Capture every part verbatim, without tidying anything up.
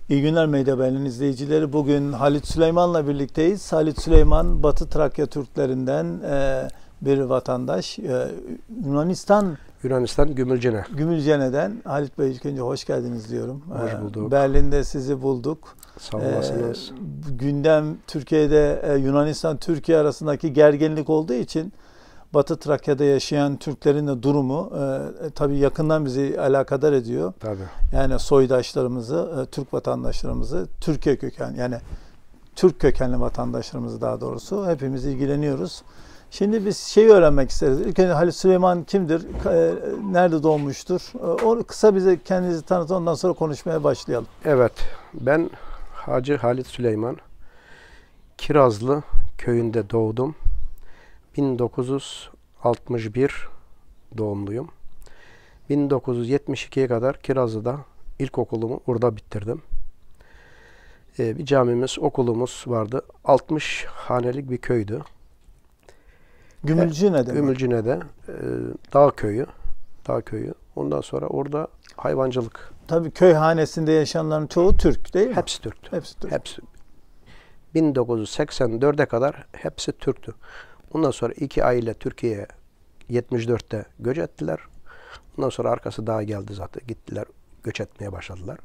İyi günler Medyahaber'in izleyicileri. Bugün Halit Süleyman'la birlikteyiz. Halit Süleyman, Batı Trakya Türklerinden e, bir vatandaş. E, Yunanistan Yunanistan Gümülcine. Gümülcene'den. Halit Bey, ilk önce hoş geldiniz diyorum. Hoş bulduk. E, Berlin'de sizi bulduk. Sağ olasınız. E, gündem Türkiye'de e, Yunanistan-Türkiye arasındaki gerginlik olduğu için Batı Trakya'da yaşayan Türklerin de durumu e, tabii yakından bizi alakadar ediyor. Tabii. Yani soydaşlarımızı, e, Türk vatandaşlarımızı, Türkiye kökenli yani Türk kökenli vatandaşlarımızı daha doğrusu hepimiz ilgileniyoruz. Şimdi biz şeyi öğrenmek isteriz. İlk önce Halit Süleyman kimdir? E, nerede doğmuştur? E, o kısa bize kendinizi tanıtın, ondan sonra konuşmaya başlayalım. Evet. Ben Hacı Halit Süleyman. Kirazlı köyünde doğdum. bin dokuz yüz altmış bir doğumluyum. bin dokuz yüz yetmiş ikiye kadar Kirazlı'da ilkokulumu orada bitirdim. Ee, bir camimiz, okulumuz vardı. altmış hanelik bir köydü. Gümülcine'de mi? Gümülcine'de e, dağ köyü. Dağ köyü. Ondan sonra orada hayvancılık. Tabii köy hanesinde yaşayanların çoğu Türk değil mi? Hepsi Türktü. Hepsi Türk. Hepsi. bin dokuz yüz seksen dörde kadar hepsi Türktü. Ondan sonra iki aile Türkiye'ye yetmiş dörtte göç ettiler. Ondan sonra arkası daha geldi zaten. Gittiler, göç etmeye başladılar.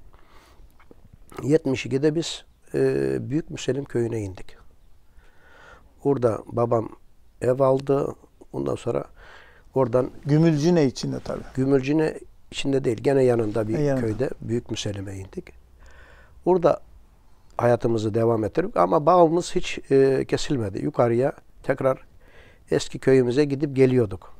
yetmiş ikide biz e, Büyük Müsellim köyüne indik. Orada babam ev aldı. Ondan sonra oradan Gümülcine içinde tabii. Gümülcine içinde değil, gene yanında bir e, yanında. köyde Büyük Müsellim'e indik. Orada hayatımızı devam ettirdik ama bağımız hiç e, kesilmedi. Yukarıya tekrar eski köyümüze gidip geliyorduk.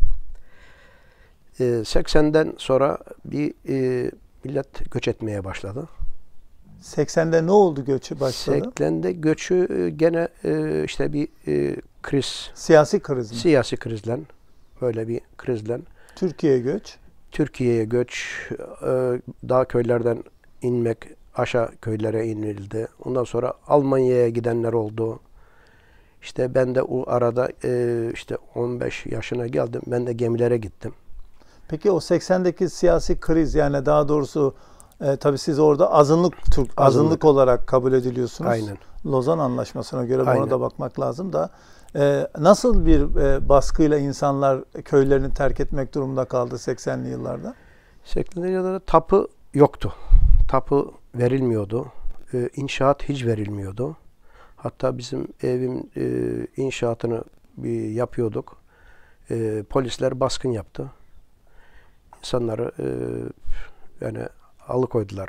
E, seksenden sonra bir e, millet göç etmeye başladı. seksende ne oldu, göçü başladı? seksende göçü e, gene e, işte bir e, kriz. Siyasi kriz mi? Siyasi krizle, böyle bir krizle. Türkiye'ye göç. Türkiye'ye göç, e, dağ köylerden inmek, aşağı köylere inildi. Ondan sonra Almanya'ya gidenler oldu. İşte ben de o arada e, işte on beş yaşına geldim. Ben de gemilere gittim. Peki o seksendeki siyasi kriz, yani daha doğrusu e, tabii siz orada azınlık Türk azınlık, Azınlık. olarak kabul ediliyorsunuz. Aynen. Lozan Anlaşması'na göre Aynen. ona da bakmak lazım da e, nasıl bir e, baskıyla insanlar köylerini terk etmek durumunda kaldı seksenli yıllarda? seksenli yıllarda tapu yoktu. Tapu verilmiyordu. E, inşaat hiç verilmiyordu. Hatta bizim evin e, inşaatını bir yapıyorduk. E, polisler baskın yaptı. İnsanları e, yani alıkoydular.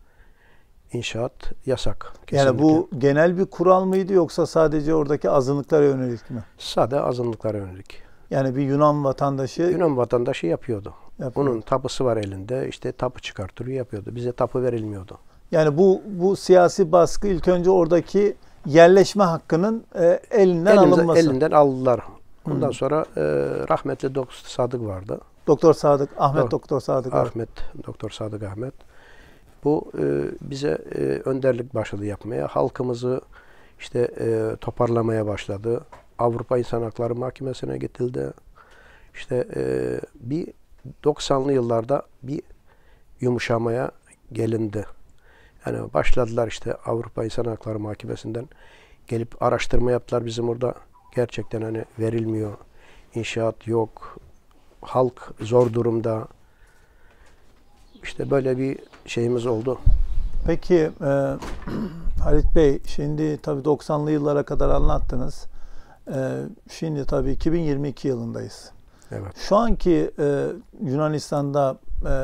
İnşaat yasak. Kesinlikle. Yani bu genel bir kural mıydı yoksa sadece oradaki azınlıklara yönelik mi? Sade azınlıklara yönelik. Yani bir Yunan vatandaşı Yunan vatandaşı yapıyordu. yapıyor. Onun tapusu var elinde. İşte tapu çıkartıyor, yapıyordu. Bize tapu verilmiyordu. Yani bu bu siyasi baskı ilk önce oradaki yerleşme hakkının e, elinden Elimize, alınması. Elinden aldılar. Ondan Hmm. sonra e, rahmetli Doktor Sadık vardı. Doktor Sadık, Ahmet Do- Doktor Sadık. Ahmet, Doktor Sadık Ahmet. Bu e, bize e, önderlik başladı yapmaya. Halkımızı işte e, toparlamaya başladı. Avrupa İnsan Hakları Mahkemesi'ne getirildi. İşte e, bir doksanlı yıllarda bir yumuşamaya gelindi. Yani başladılar işte Avrupa İnsan Hakları Mahkemesi'nden gelip araştırma yaptılar. Bizim orada gerçekten hani verilmiyor. İnşaat yok. Halk zor durumda. İşte böyle bir şeyimiz oldu. Peki e, Halit Bey, şimdi tabii doksanlı yıllara kadar anlattınız. E, şimdi tabii iki bin yirmi iki yılındayız. Evet. Şu anki e, Yunanistan'da e,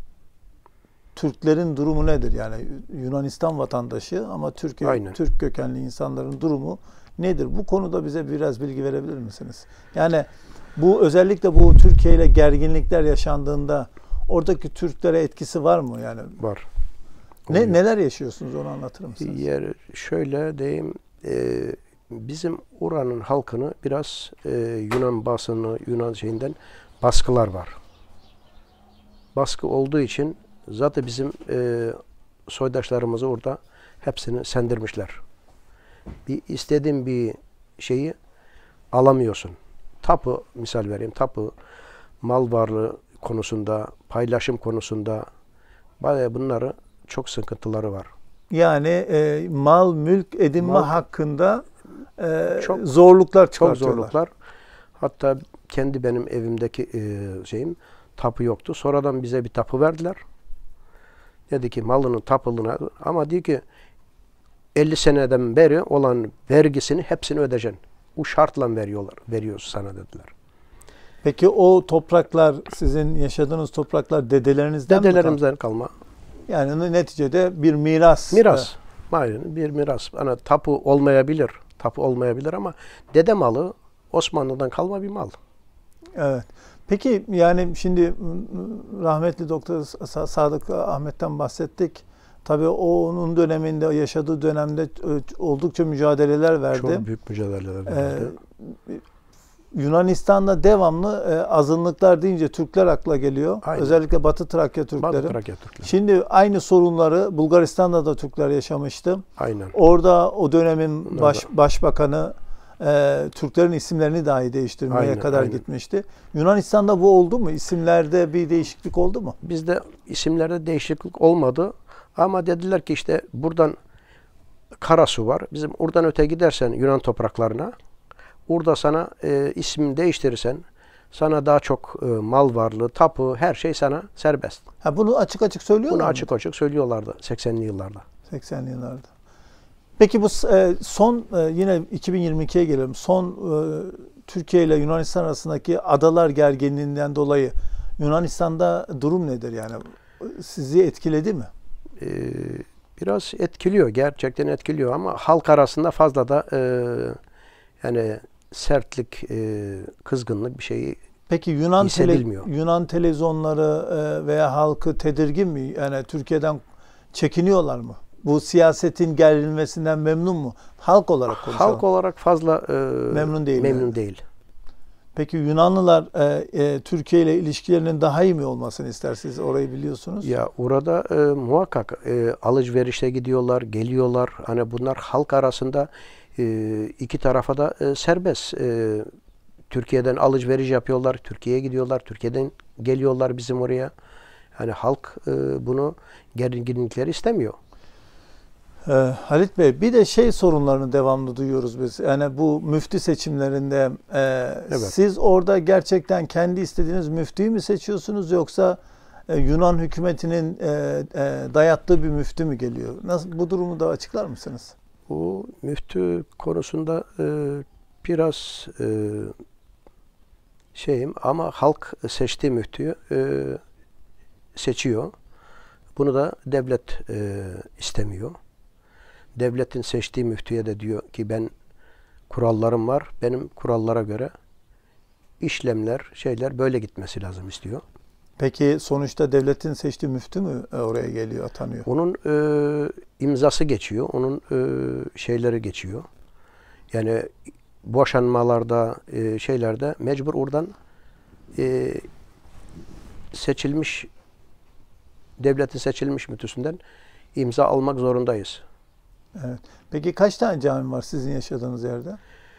Türklerin durumu nedir? Yani Yunanistan vatandaşı ama Türkiye Aynen. Türk kökenli insanların durumu nedir? Bu konuda bize biraz bilgi verebilir misiniz? Yani bu özellikle bu Türkiye ile gerginlikler yaşandığında oradaki Türklere etkisi var mı? Yani Var. ne Oluyor. neler yaşıyorsunuz, onu anlatır mısınız? Yer şöyle diyeyim, e, bizim oranın halkını biraz e, Yunan basını, Yunan şeyinden baskılar var. Baskı olduğu için zaten bizim e, soydaşlarımızı orada hepsini sendirmişler. Bir istediğin bir şeyi alamıyorsun. Tapu, misal vereyim, tapu, mal varlığı konusunda, paylaşım konusunda bayağı bunları çok sıkıntıları var. Yani e, mal, mülk edinme Mal, hakkında e, çok zorluklar çok çıkartıyorlar. zorluklar. Hatta kendi benim evimdeki e, şeyim tapu yoktu. Sonradan bize bir tapu verdiler. Dedi ki malının tapılığına, ama diyor ki elli seneden beri olan vergisini hepsini ödeyeceksin. Bu şartla veriyorlar. Veriyoruz sana dediler. Peki o topraklar, sizin yaşadığınız topraklar dedelerinizden mi kaldı? Dedelerimizden kalma. Yani neticede bir miras. Miras. Aynen bir miras. Hani tapu olmayabilir. Tapu olmayabilir ama dede malı Osmanlı'dan kalma bir mal. Evet. Peki yani şimdi rahmetli Doktor Sadık Ahmet'ten bahsettik. Tabii o onun döneminde, yaşadığı dönemde oldukça mücadeleler verdi. Çok büyük mücadeleler verdi. Ee, Yunanistan'da devamlı e, azınlıklar deyince Türkler akla geliyor. Aynen. Özellikle Batı Trakya Türkleri. Batı Trakya Türkleri. Şimdi aynı sorunları Bulgaristan'da da Türkler yaşamıştı. Aynen. Orada o dönemin baş, Orada. başbakanı e, Türklerin isimlerini dahi değiştirmeye Aynen, kadar aynen. gitmişti. Yunanistan'da bu oldu mu? İsimlerde bir değişiklik oldu mu? Bizde isimlerde değişiklik olmadı. Ama dediler ki işte buradan Karasu var. Bizim oradan öte gidersen Yunan topraklarına, orada sana e, ismini değiştirirsen sana daha çok e, mal varlığı, tapu, her şey sana serbest. Ha, bunu açık açık söylüyorlar Bunu mı? açık açık söylüyorlardı seksenli yıllarda. seksenli yıllarda. Peki bu e, son e, yine iki bin yirmi ikiye gelelim. Son e, Türkiye ile Yunanistan arasındaki adalar gerginliğinden dolayı Yunanistan'da durum nedir yani? Sizi etkiledi mi? Ee, biraz etkiliyor. Gerçekten etkiliyor ama halk arasında fazla da e, yani sertlik, e, kızgınlık bir şeyi Peki Yunan tele, hissedilmiyor. Yunan televizyonları e, veya halkı tedirgin mi? Yani Türkiye'den çekiniyorlar mı? Bu siyasetin gerilmesinden memnun mu? Halk olarak konuşalım. Halk olarak fazla e, memnun değil. Memnun Yani. değil. Peki Yunanlılar e, e, Türkiye ile ilişkilerinin daha iyi mi olmasını istersiniz? Orayı biliyorsunuz. Ya orada e, muhakkak e, alışverişe gidiyorlar, geliyorlar. Hani bunlar halk arasında e, iki tarafa da e, serbest. E, Türkiye'den alışveriş yapıyorlar, Türkiye'ye gidiyorlar, Türkiye'den geliyorlar bizim oraya. Hani halk e, bunu gerginlikleri istemiyor. Ee, Halit Bey, bir de şey sorunlarını devamlı duyuyoruz biz. Yani bu müftü seçimlerinde e, Evet. siz orada gerçekten kendi istediğiniz müftüyü mü seçiyorsunuz yoksa e, Yunan hükümetinin e, e, dayattığı bir müftü mü geliyor? Nasıl, bu durumu da açıklar mısınız? Bu müftü konusunda e, biraz e, şeyim ama halk seçtiği müftüyü e, seçiyor. Bunu da devlet e, istemiyor. Devletin seçtiği müftüye de diyor ki ben kurallarım var. Benim kurallara göre işlemler, şeyler böyle gitmesi lazım istiyor. Peki sonuçta devletin seçtiği müftü mü oraya geliyor, atanıyor? Onun e, imzası geçiyor. Onun e, şeyleri geçiyor. Yani boşanmalarda, e, şeylerde mecbur oradan e, seçilmiş, devletin seçilmiş müftüsünden imza almak zorundayız. Evet. Peki kaç tane cami var sizin yaşadığınız yerde?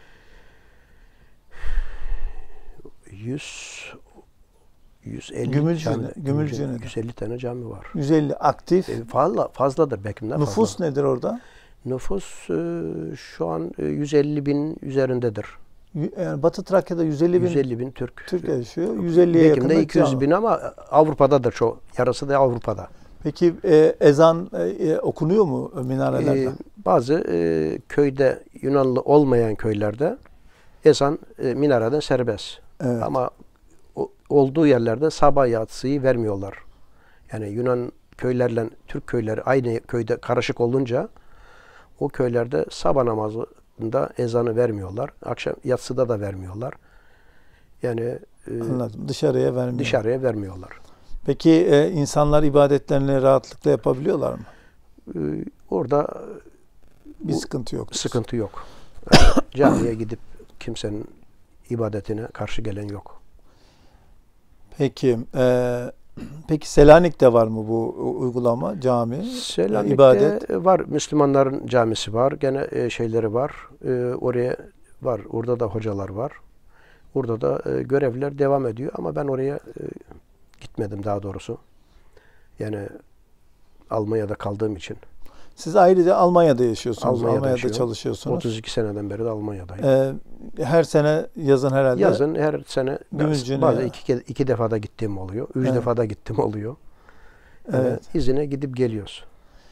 yüz yüz elli Gümülcine, cami, Gümülcine'de. yüz elli tane cami var. yüz elli aktif. E, fazla fazladır belki de. Nüfus fazla. nedir orada? Nüfus e, şu an e, yüz elli bin üzerindedir. Yani Batı Trakya'da yüz elli bin, yüz elli bin Türk. Türk yaşıyor. yüz elliye yakın de da iki yüz cami. bin ama Avrupa'dadır çok. Yarısı da Avrupa'da. Peki e, ezan e, okunuyor mu minarelerde? E, bazı e, köyde Yunanlı olmayan köylerde ezan e, minareden serbest. Evet. Ama o, olduğu yerlerde sabah yatsıyı vermiyorlar. Yani Yunan köylerle Türk köyleri aynı köyde karışık olunca o köylerde sabah namazında ezanı vermiyorlar. Akşam yatsıda da vermiyorlar. Yani e, Anladım. Dışarıya vermiyor. dışarıya vermiyorlar. Peki e, insanlar ibadetlerini rahatlıkla yapabiliyorlar mı? E, orada Bir sıkıntı yok. sıkıntı yok. Yani camiye gidip kimsenin ibadetine karşı gelen yok. Peki e, peki Selanik'te var mı bu uygulama, cami? Selanik'te ibadet? var. Müslümanların camisi var. Gene e, şeyleri var. E, oraya var. Orada da hocalar var. Orada da e, görevler devam ediyor. Ama ben oraya e, gitmedim daha doğrusu. Yani Almanya'da kaldığım için. Siz ayrıca Almanya'da yaşıyorsunuz. Almanya'da, Almanya'da yaşıyorum. çalışıyorsunuz. otuz iki seneden beri de Almanya'dayım. Ee, her sene yazın herhalde. Yazın her sene Gümülcüne bazen iki, iki defa da gittiğim oluyor. Üç Evet. defa da gittim oluyor. Evet. Ee, izine gidip geliyoruz.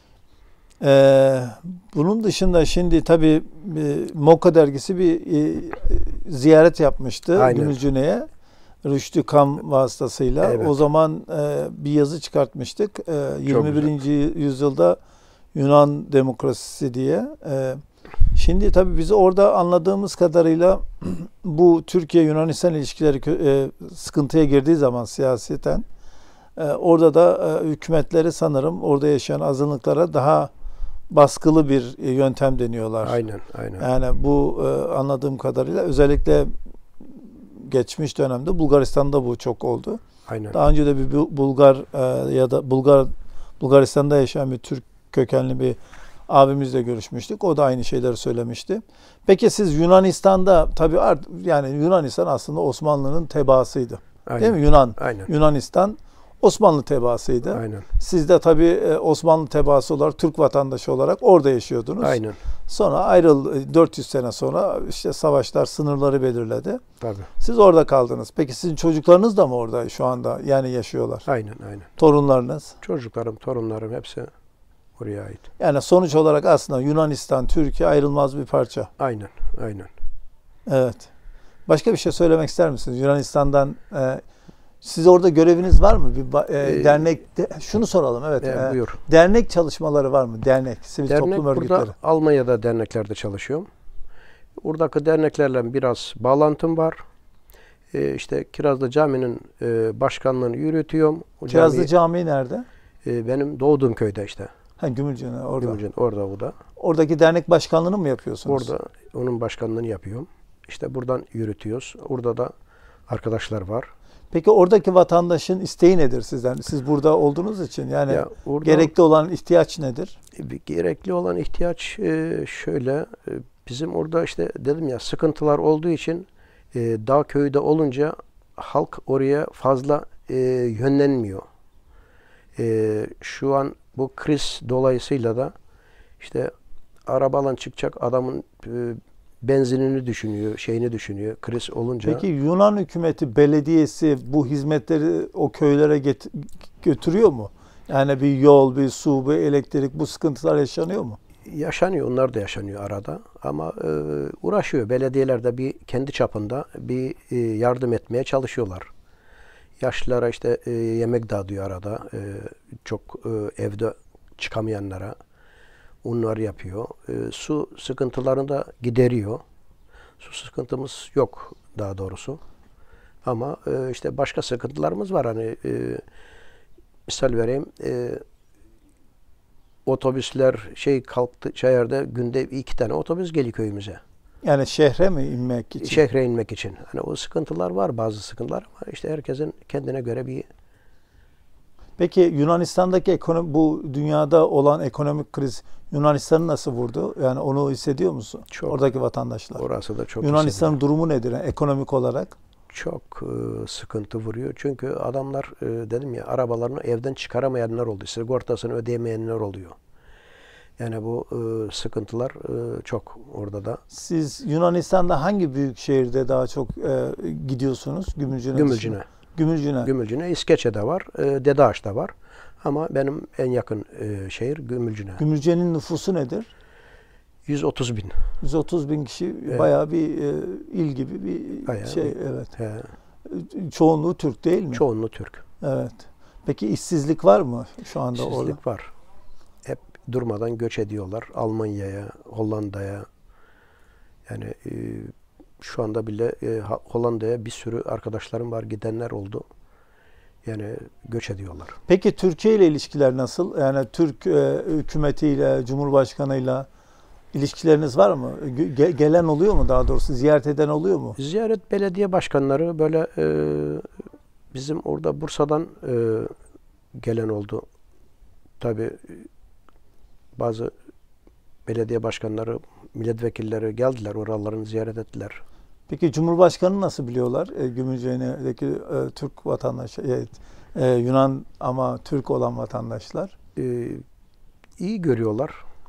Ee, bunun dışında şimdi tabii e, Moka dergisi bir e, ziyaret yapmıştı Aynen. Gümülcüne'ye. Rüştü Kam vasıtasıyla. Evet. O zaman e, bir yazı çıkartmıştık. E, yirmi birinci yüzyılda Yunan demokrasisi diye. E, şimdi tabii bizi orada anladığımız kadarıyla bu Türkiye-Yunanistan ilişkileri e, sıkıntıya girdiği zaman siyaseten e, orada da e, hükümetleri sanırım orada yaşayan azınlıklara daha baskılı bir yöntem deniyorlar. Aynen, aynen. Yani bu e, anladığım kadarıyla özellikle geçmiş dönemde Bulgaristan'da bu çok oldu. Aynen. Daha önce de bir Bulgar e, ya da Bulgar Bulgaristan'da yaşayan bir Türk kökenli bir abimizle görüşmüştük. O da aynı şeyleri söylemişti. Peki siz Yunanistan'da tabii art, yani Yunanistan aslında Osmanlı'nın tebaasıydı. Aynen. Değil mi? Yunan. Aynen. Yunanistan Osmanlı tebaasıydı. Aynen. Siz de tabii Osmanlı tebaası olarak, Türk vatandaşı olarak orada yaşıyordunuz. Aynen. Sonra ayrıl dört yüz sene sonra işte savaşlar sınırları belirledi. Tabii. Siz orada kaldınız. Peki sizin çocuklarınız da mı orada şu anda yani yaşıyorlar? Aynen, aynen. Torunlarınız? Çocuklarım, torunlarım hepsi oraya ait. Yani sonuç olarak aslında Yunanistan, Türkiye ayrılmaz bir parça. Aynen, aynen. Evet. Başka bir şey söylemek ister misiniz? Yunanistan'dan e, siz orada göreviniz var mı? Bir e, ee, dernek de, şunu soralım. Evet. E, e, buyur. Dernek çalışmaları var mı? Dernek, sivil dernek toplum burada örgütleri. Almanya'da derneklerde çalışıyorum. Oradaki derneklerle biraz bağlantım var. E, işte Kirazlı Camii'nin e, başkanlığını yürütüyorum. O Kirazlı cami, Camii nerede? E, benim doğduğum köyde işte. Ha, Gümülcine orada. Gümülcine, orada o da. Oradaki dernek başkanlığını mı yapıyorsunuz? Orada onun başkanlığını yapıyorum. İşte buradan yürütüyoruz. Orada da arkadaşlar var. Peki oradaki vatandaşın isteği nedir sizden? Siz burada olduğunuz için yani Ya orada, gerekli olan ihtiyaç nedir? Gerekli olan ihtiyaç şöyle. Bizim orada işte dedim ya sıkıntılar olduğu için dağ köyde olunca halk oraya fazla yönlenmiyor. Şu an bu kriz dolayısıyla da işte arabalan çıkacak adamın benzinini düşünüyor, şeyini düşünüyor kriz olunca. Peki Yunan hükümeti, belediyesi bu hizmetleri o köylere get- götürüyor mu? Yani bir yol, bir su, bir elektrik bu sıkıntılar yaşanıyor mu? Yaşanıyor, onlar da yaşanıyor arada ama e, uğraşıyor. Belediyeler de bir kendi çapında bir e, yardım etmeye çalışıyorlar. Yaşlılara işte e, yemek dağıtıyor arada. E, çok e, evde çıkamayanlara. Onlar yapıyor. E, su sıkıntılarını da gideriyor. Su sıkıntımız yok daha doğrusu. Ama e, işte başka sıkıntılarımız var. Hani e, misal vereyim. E, otobüsler şey kalktı şehirde günde iki tane otobüs geliyor köyümüze. Yani şehre mi inmek için? Şehre inmek için. Hani o sıkıntılar var, bazı sıkıntılar ama işte herkesin kendine göre bir. Peki Yunanistan'daki ekonomi, bu dünyada olan ekonomik kriz Yunanistan'ı nasıl vurdu? Yani onu hissediyor musun? Çok. Oradaki vatandaşlar. Orası da çok. Yunanistan'ın durumu nedir yani ekonomik olarak? Çok e, sıkıntı vuruyor. Çünkü adamlar e, dedim ya arabalarını evden çıkaramayanlar oldu. Sigortasını ödeyemeyenler oluyor. Yani bu e, sıkıntılar e, çok orada da. Siz Yunanistan'da hangi büyük şehirde daha çok e, gidiyorsunuz? Gümülcine. Gümülcine. Gümülcine. Gümülcine. İskeçe'de var. E, Dedeağaç'ta var. Ama benim en yakın e, şehir Gümülcine. Gümülcine'nin nüfusu nedir? yüz otuz bin. yüz otuz bin kişi Evet. Bayağı bir e, il gibi bir Bayağı şey. bir, Evet. He, Çoğunluğu Türk değil mi? çoğunluğu Türk. Evet. Peki işsizlik var mı şu anda orada? İşsizlik var. Hep durmadan göç ediyorlar. Almanya'ya, Hollanda'ya. Yani e, şu anda bile e, Hollanda'ya bir sürü arkadaşlarım var. Gidenler oldu. Yani göç ediyorlar. Peki Türkiye ile ilişkiler nasıl? Yani Türk e, hükümetiyle, Cumhurbaşkanıyla ilişkileriniz var mı? Ge- gelen oluyor mu daha doğrusu? Ziyaret eden oluyor mu? Ziyaret belediye başkanları böyle e, bizim orada Bursa'dan e, gelen oldu. Tabii bazı belediye başkanları, milletvekilleri geldiler, oralarını ziyaret ettiler. Peki Cumhurbaşkanı nasıl biliyorlar? E, Gümülcine'deki e, Türk vatandaşı, e, e, Yunan ama Türk olan vatandaşlar. E, iyi görüyorlar.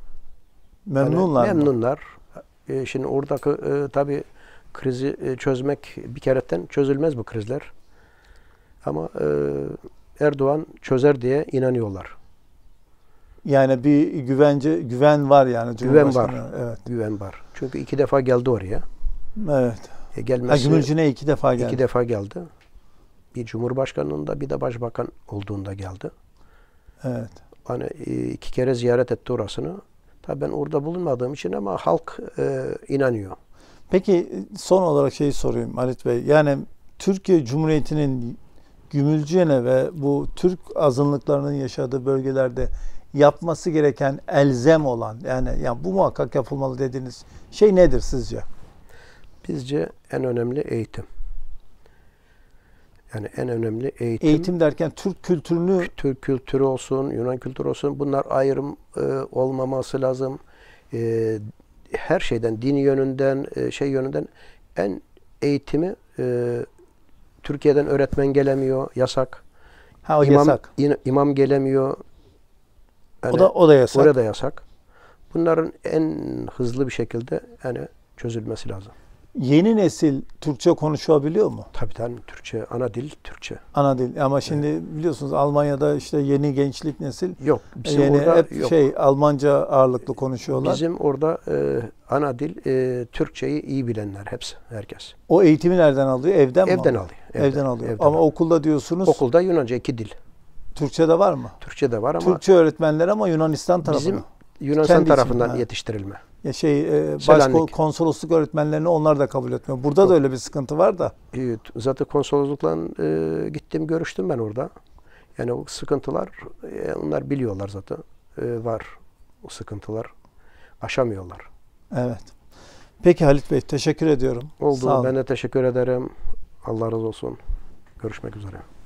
Memnunlar yani mı? Memnunlar. E, şimdi oradaki e, tabii krizi e, çözmek bir keretten çözülmez bu krizler. Ama e, Erdoğan çözer diye inanıyorlar. Yani bir güvence, güven var yani Güven var. Evet. Güven var. Çünkü iki defa geldi oraya. Evet. E, Ha, gelmesi Gümülcine iki defa geldi. iki defa geldi. Bir Cumhurbaşkanlığında bir de Başbakan olduğunda geldi. Evet. Hani e, iki kere ziyaret etti orasını. Tabii ben orada bulunmadığım için ama halk e, inanıyor. Peki son olarak şeyi sorayım Halit Bey. Yani Türkiye Cumhuriyeti'nin Gümülcine ve bu Türk azınlıklarının yaşadığı bölgelerde yapması gereken elzem olan yani, yani bu muhakkak yapılmalı dediğiniz şey nedir sizce? Bizce en önemli eğitim. Yani en önemli eğitim. Eğitim derken Türk kültürünü... Türk kültürü olsun, Yunan kültürü olsun, bunlar ayrım e, olmaması lazım. E, her şeyden, dini yönünden, e, şey yönünden en eğitimi e, Türkiye'den öğretmen gelemiyor, yasak. Ha o İmam, yasak. in, imam gelemiyor. Yani o da o da yasak. Orada yasak. Bunların en hızlı bir şekilde yani çözülmesi lazım. Yeni nesil Türkçe konuşabiliyor mu? Tabii tabii Türkçe, ana dil Türkçe. Ana dil. Ama şimdi evet. biliyorsunuz Almanya'da işte yeni gençlik nesil yok. Bizim yeni orada hep yok. şey Almanca ağırlıklı konuşuyorlar. Bizim orada e, ana dil e, Türkçeyi iyi bilenler hepsi, herkes. O eğitimi nereden alıyor? Evden mi Evden alıyor? alıyor. Evden, Evden alıyor. Evden ama alıyor. Okulda diyorsunuz. Okulda Yunanca iki dil. Türkçe'de var mı? Türkçe'de var ama Türkçe öğretmenler ama Yunanistan tarafından. Bizim Yunanistan Kendi tarafından için, yetiştirilme. Ya şey e, Selanik. başkonsolosluk öğretmenlerini onlar da kabul etmiyor. Burada Yok. da öyle bir sıkıntı var da. Evet, zaten konsoloslukla e, gittim, görüştüm ben orada. Yani o sıkıntılar e, onlar biliyorlar zaten. E, var o sıkıntılar. Aşamıyorlar. Evet. Peki Halit Bey teşekkür ediyorum. Oldu. Ben de teşekkür ederim. Allah razı olsun. Görüşmek üzere.